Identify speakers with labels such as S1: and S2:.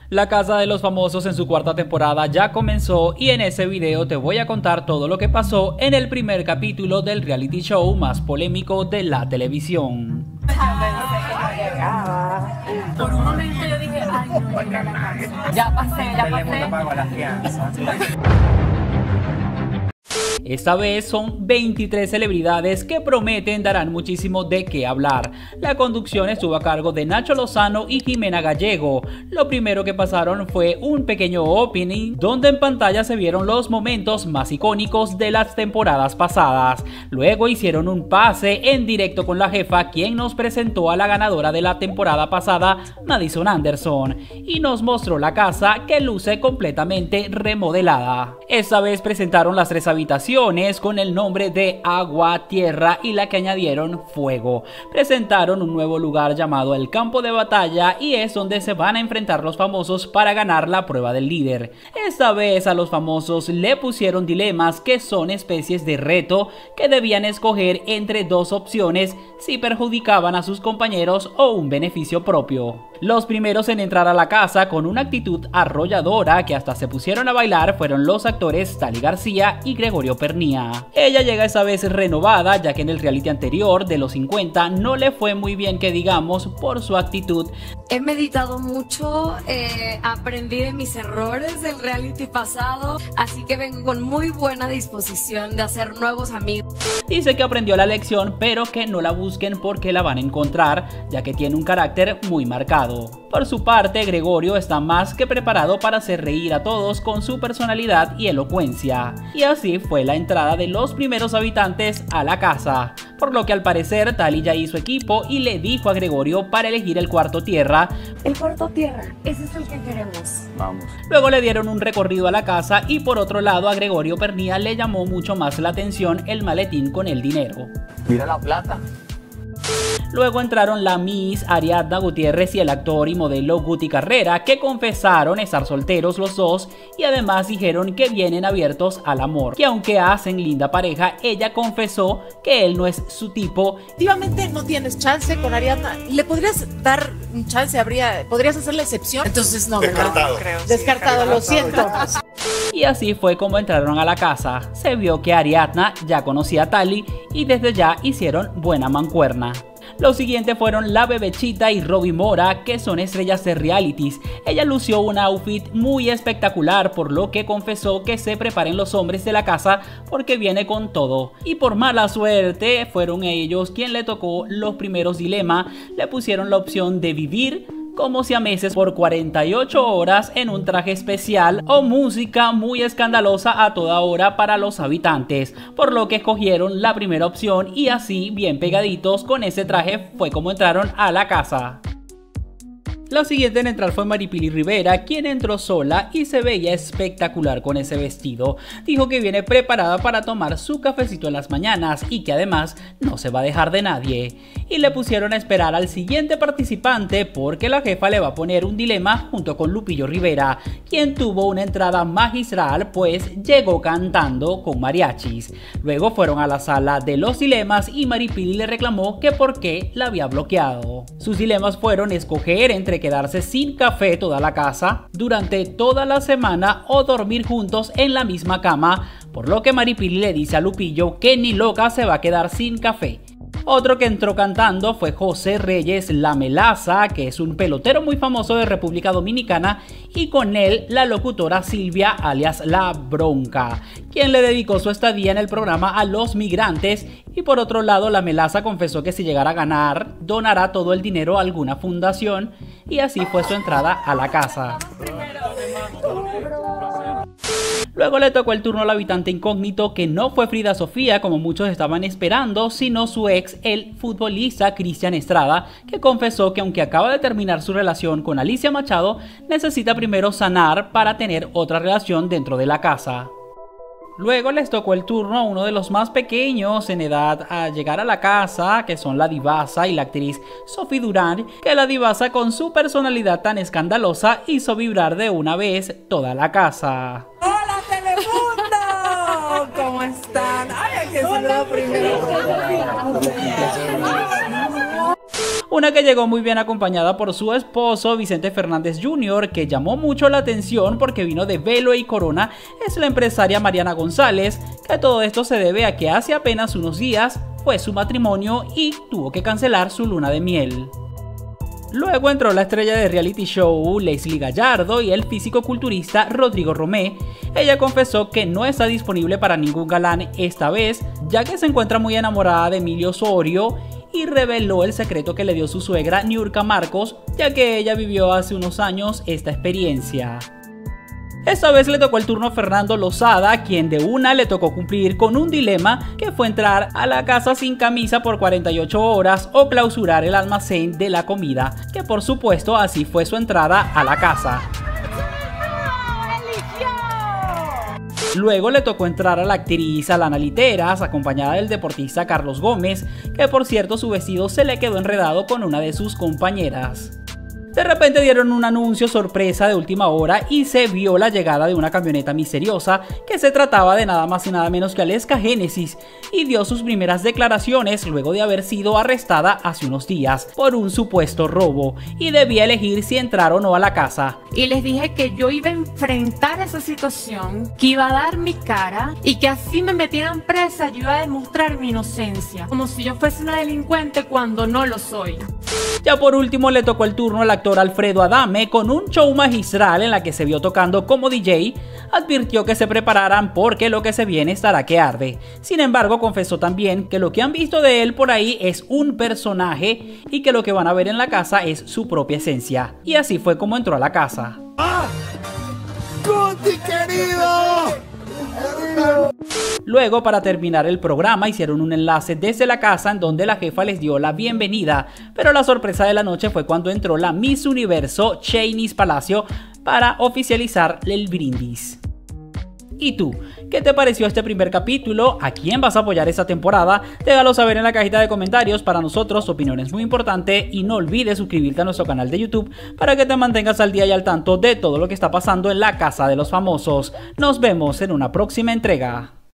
S1: La Casa de los Famosos en su cuarta temporada ya comenzó y en ese video te voy a contar todo lo que pasó en el primer capítulo del reality show más polémico de la televisión.
S2: Por un momento yo dije, ay, no, ya pasé.
S1: Esta vez son 23 celebridades que prometen darán muchísimo de qué hablar. La conducción estuvo a cargo de Nacho Lozano y Jimena Gallego. Lo primero que pasaron fue un pequeño opening donde en pantalla se vieron los momentos más icónicos de las temporadas pasadas. Luego hicieron un pase en directo con la jefa, quien nos presentó a la ganadora de la temporada pasada, Madison Anderson, y nos mostró la casa que luce completamente remodelada. Esta vez presentaron las 3 habitaciones con el nombre de Agua, Tierra y la que añadieron Fuego. Presentaron un nuevo lugar llamado el Campo de Batalla y es donde se van a enfrentar los famosos para ganar la prueba del líder. Esta vez a los famosos le pusieron dilemas que son especies de reto que debían escoger entre 2 opciones si perjudicaban a sus compañeros o un beneficio propio. Los primeros en entrar a la casa con una actitud arrolladora que hasta se pusieron a bailar fueron los actores Tali García y Gregorio Pernía. Ella llega esta vez renovada, ya que en el reality anterior de los 50 no le fue muy bien que digamos por su actitud.
S2: He meditado mucho, aprendí de mis errores del reality pasado, así que vengo con muy buena disposición de hacer nuevos amigos.
S1: Dice que aprendió la lección, pero que no la busquen porque la van a encontrar, ya que tiene un carácter muy marcado. Por su parte, Gregorio está más que preparado para hacer reír a todos con su personalidad y elocuencia. Y así fue la entrada de los primeros habitantes a la casa, por lo que al parecer Tali ya hizo equipo y le dijo a Gregorio para elegir el cuarto tierra.
S2: El cuarto tierra, ese es el que queremos.
S3: Vamos.
S1: Luego le dieron un recorrido a la casa y por otro lado a Gregorio Pernía le llamó mucho más la atención el maletín con el dinero.
S3: Mira la plata.
S1: Luego entraron la Miss Ariadna Gutiérrez y el actor y modelo Guti Carrera, que confesaron estar solteros los dos y además dijeron que vienen abiertos al amor, que aunque hacen linda pareja, ella confesó que él no es su tipo.
S4: Efectivamente no tienes chance con Ariadna. ¿Le podrías dar un chance? ¿Podrías hacer la excepción? Entonces no,
S3: Descartado.
S4: No creo. Descartado, lo siento.
S1: Y así fue como entraron a la casa. Se vio que Ariadna ya conocía a Tali y desde ya hicieron buena mancuerna. Los siguientes fueron la Bebechita y Roby Mora, que son estrellas de realities. Ella lució un outfit muy espectacular, por lo que confesó que se preparen los hombres de la casa porque viene con todo. Y por mala suerte fueron ellos quien le tocó los primeros dilemas. Le pusieron la opción de vivir como siameses por 48 horas en un traje especial o música muy escandalosa a toda hora para los habitantes, por lo que escogieron la primera opción y así bien pegaditos con ese traje fue como entraron a la casa. La siguiente en entrar fue Maripili Rivera, quien entró sola y se veía espectacular con ese vestido. Dijo que viene preparada para tomar su cafecito en las mañanas y que además no se va a dejar de nadie. Y le pusieron a esperar al siguiente participante porque la jefa le va a poner un dilema junto con Lupillo Rivera, quien tuvo una entrada magistral pues llegó cantando con mariachis. Luego fueron a la sala de los dilemas y Maripili le reclamó que por qué la había bloqueado. Sus dilemas fueron escoger entre quedarse sin café toda la casa durante toda la semana o dormir juntos en la misma cama, por lo que Maripili le dice a Lupillo que ni loca se va a quedar sin café. Otro que entró cantando fue José Reyes La Melaza, que es un pelotero muy famoso de República Dominicana, y con él la locutora Silvia alias La Bronca, quien le dedicó su estadía en el programa a los migrantes. Y por otro lado, La Melaza confesó que si llegara a ganar donará todo el dinero a alguna fundación, y así fue su entrada a la casa. Luego le tocó el turno al habitante incógnito, que no fue Frida Sofía como muchos estaban esperando, sino su ex, el futbolista Cristian Estrada, que confesó que aunque acaba de terminar su relación con Alicia Machado, necesita primero sanar para tener otra relación dentro de la casa. Luego les tocó el turno a uno de los más pequeños en edad a llegar a la casa, que son la divasa y la actriz Sophie Durán, que la divasa con su personalidad tan escandalosa hizo vibrar de una vez toda la casa.
S4: ¡Hola, Telemundo! ¿Cómo están? ¡Ay, que se lo primero!
S1: Una que llegó muy bien acompañada por su esposo Vicente Fernández Jr., que llamó mucho la atención porque vino de velo y corona, es la empresaria Mariana González, que todo esto se debe a que hace apenas unos días fue su matrimonio y tuvo que cancelar su luna de miel. Luego entró la estrella de reality show Leslie Gallardo y el físico-culturista Rodrigo Romé. Ella confesó que no está disponible para ningún galán esta vez, ya que se encuentra muy enamorada de Emilio Osorio, y reveló el secreto que le dio su suegra Niurka Marcos, ya que ella vivió hace unos años esta experiencia. Esta vez le tocó el turno a Fernando Lozada, quien de una le tocó cumplir con un dilema que fue entrar a la casa sin camisa por 48 horas o clausurar el almacén de la comida, que por supuesto así fue su entrada a la casa. Luego le tocó entrar a la actriz Alana Literas, acompañada del deportista Carlos Gómez, que por cierto su vestido se le quedó enredado con una de sus compañeras. De repente dieron un anuncio sorpresa de última hora y se vio la llegada de una camioneta misteriosa que se trataba de nada más y nada menos que Aleska Génesis, y dio sus primeras declaraciones luego de haber sido arrestada hace unos días por un supuesto robo y debía elegir si entrar o no a la casa.
S3: Y les dije que yo iba a enfrentar esa situación, que iba a dar mi cara y que así me metieran presa yo iba a demostrar mi inocencia, como si yo fuese una delincuente cuando no lo soy.
S1: Ya por último le tocó el turno al actor Alfredo Adame con un show magistral en la que se vio tocando como DJ. Advirtió que se prepararan porque lo que se viene estará que arde. Sin embargo, confesó también que lo que han visto de él por ahí es un personaje y que lo que van a ver en la casa es su propia esencia. Y así fue como entró a la casa.
S5: ¡Ah! ¡Guti, querido!
S1: Luego, para terminar el programa, hicieron un enlace desde la casa en donde la jefa les dio la bienvenida, pero la sorpresa de la noche fue cuando entró la Miss Universo Chainis Palacio para oficializar el brindis. ¿Y tú? ¿Qué te pareció este primer capítulo? ¿A quién vas a apoyar esta temporada? Déjalo saber en la cajita de comentarios. Para nosotros tu opinión es muy importante y no olvides suscribirte a nuestro canal de YouTube para que te mantengas al día y al tanto de todo lo que está pasando en la Casa de los Famosos. Nos vemos en una próxima entrega.